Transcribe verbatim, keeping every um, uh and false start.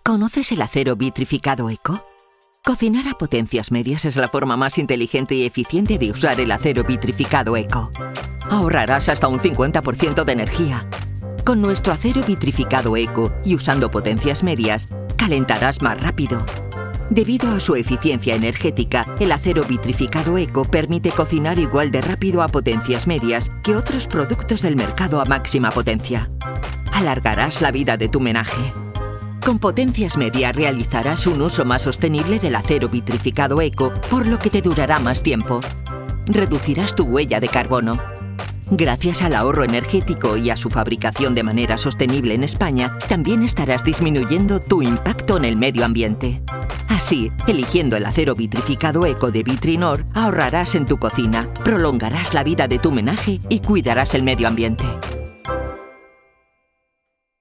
¿Conoces el acero vitrificado Eco? Cocinar a potencias medias es la forma más inteligente y eficiente de usar el acero vitrificado Eco. Ahorrarás hasta un cincuenta por ciento de energía. Con nuestro acero vitrificado Eco y usando potencias medias, calentarás más rápido. Debido a su eficiencia energética, el acero vitrificado Eco permite cocinar igual de rápido a potencias medias que otros productos del mercado a máxima potencia. Alargarás la vida de tu menaje. Con potencias medias realizarás un uso más sostenible del acero vitrificado Eco, por lo que te durará más tiempo. Reducirás tu huella de carbono. Gracias al ahorro energético y a su fabricación de manera sostenible en España, también estarás disminuyendo tu impacto en el medio ambiente. Así, eligiendo el acero vitrificado Eco de Vitrinor, ahorrarás en tu cocina, prolongarás la vida de tu menaje y cuidarás el medio ambiente.